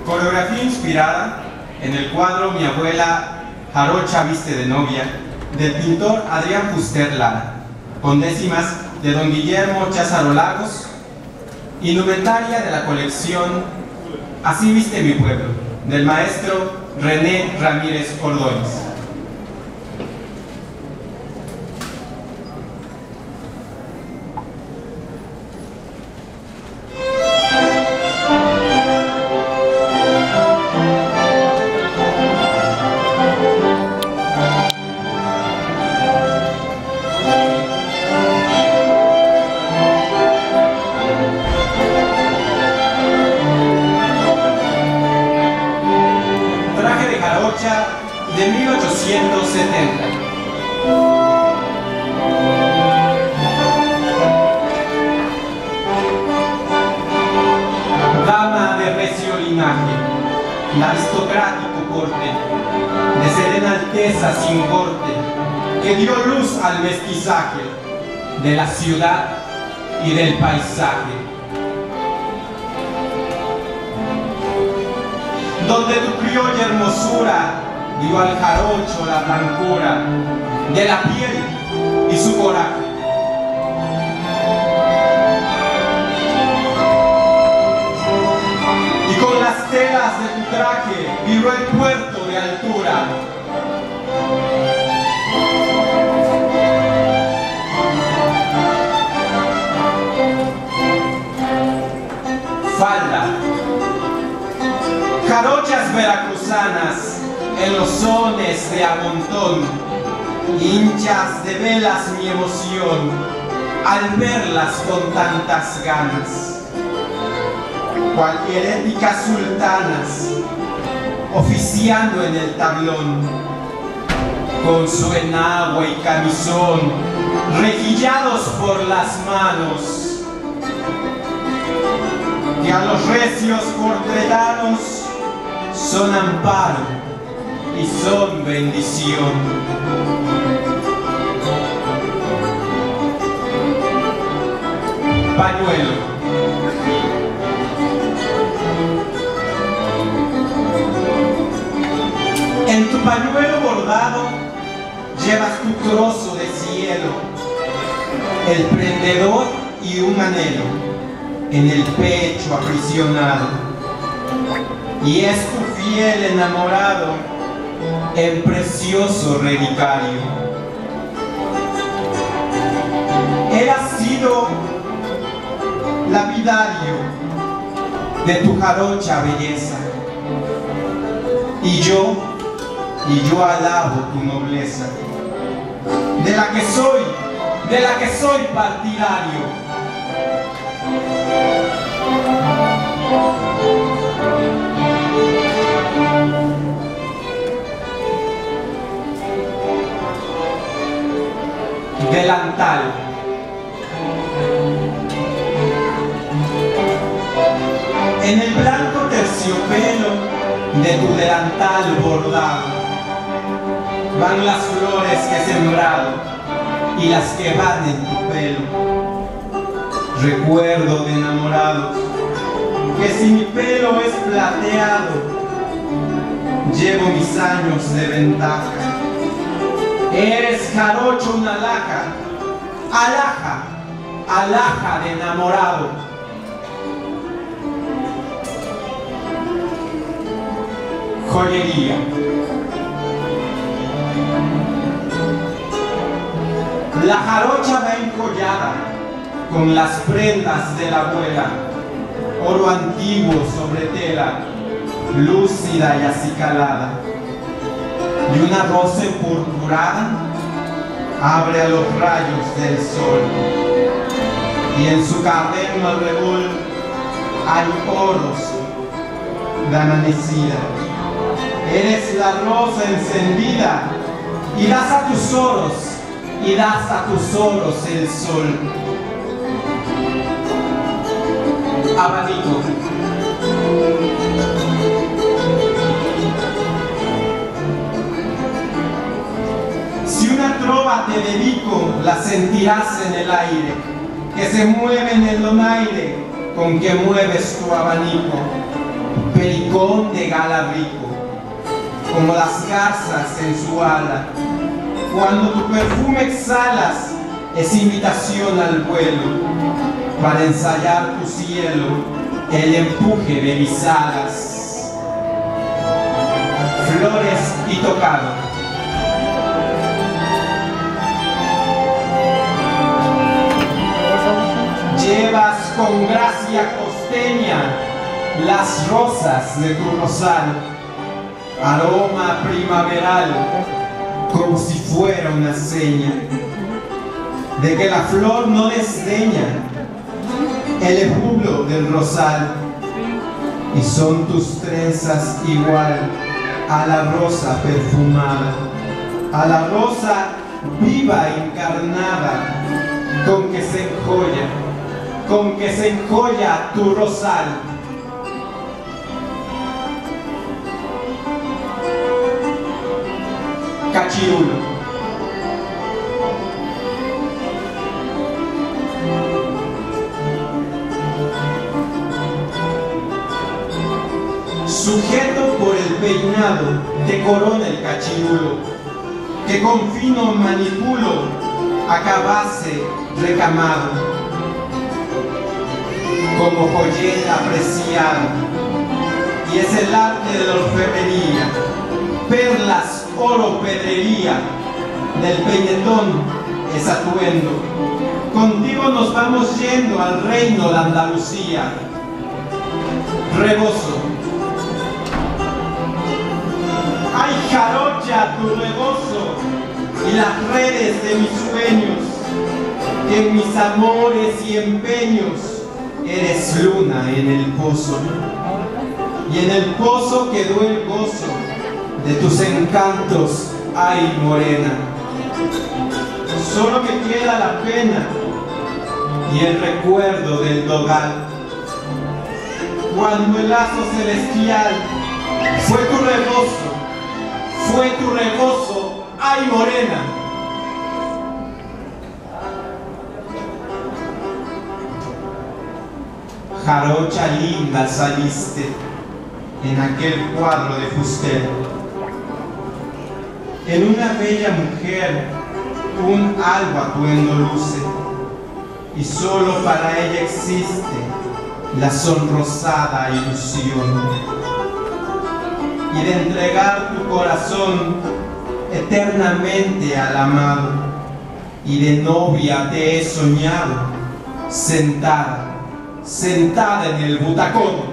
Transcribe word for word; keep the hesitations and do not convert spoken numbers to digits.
Coreografía inspirada en el cuadro Mi abuela Jarocha viste de novia, del pintor Adrián Fuster Lara, con décimas de don Guillermo Cházaro Lagos, indumentaria de la colección Así viste mi pueblo, del maestro René Ramírez Ordóñez. De mil ochocientos setenta. Dama de recio linaje, de aristocrático corte, de serena alteza sin corte, que dio luz al mestizaje de la ciudad y del paisaje. Donde tu criolla hermosura dio al jarocho la blancura de la piel y su coraje. Y con las telas de tu traje vibró el puerto de altura. Falda, jarochas veracruzanas en los sones de a montón, hinchas de velas mi emoción al verlas con tantas ganas, cual heréticas sultanas oficiando en el tablón, con su enagua y camisón requillados por las manos, que a los recios portretanos son amparo y son bendición. Pañuelo. En tu pañuelo bordado llevas tu trozo de cielo, el prendedor y un anhelo en el pecho aprisionado, y es tu fiel enamorado en precioso relicario. Él ha sido lapidario de tu jarocha belleza, y yo, y yo alabo tu nobleza, de la que soy, de la que soy partidario. Delantal. En el blanco terciopelo de tu delantal bordado van las flores que he sembrado y las que van en tu pelo. Recuerdo de enamorados que si mi pelo es plateado, llevo mis años de ventaja. Eres jarocho una alhaja, alhaja, alhaja de enamorado. Joyería. La jarocha va encollada con las prendas de la abuela, oro antiguo sobre tela, lúcida y acicalada. Y una rosa empurpurada abre a los rayos del sol, y en su caderno alrededor hay oros de amanecida. Eres la rosa encendida y das a tus oros, y das a tus oros el sol. Abanico. Si una trova te dedico, la sentirás en el aire, que se mueve en el donaire con que mueves tu abanico. Pericón conde gala rico, como las garzas en su ala. Cuando tu perfume exhalas, es invitación al vuelo, para ensayar tu cielo, el empuje de mis alas. Flores y tocado. Llevas con gracia costeña las rosas de tu rosal, aroma primaveral, como si fuera una seña de que la flor no desdeña el ejublo del rosal, y son tus trenzas igual a la rosa perfumada, a la rosa viva encarnada, con que se enjolla, con que se enjolla tu rosal. Cachirulo. Sujeto por el peinado, te corona el cachirulo, que con fino manipulo acabase recamado, como joyeta apreciada, y es el arte de la orfebrería, perlas, oro, pedrería, del peinetón es atuendo. Contigo nos vamos yendo al reino de Andalucía. Rebozo. ¡Ay, jarocha, tu rebozo! Y las redes de mis sueños, que en mis amores y empeños eres luna en el pozo, y en el pozo quedó el gozo de tus encantos, ay, morena. Solo me queda la pena y el recuerdo del dogal, cuando el lazo celestial fue tu rebozo, fue tu rebozo, ay, morena. Jarocha linda saliste en aquel cuadro de Fuster, en una bella mujer un albo atuendo luce, y solo para ella existe la sonrosada ilusión, y de entregar tu corazón eternamente al amado, y de novia te he soñado, sentada, sentada en el butacón.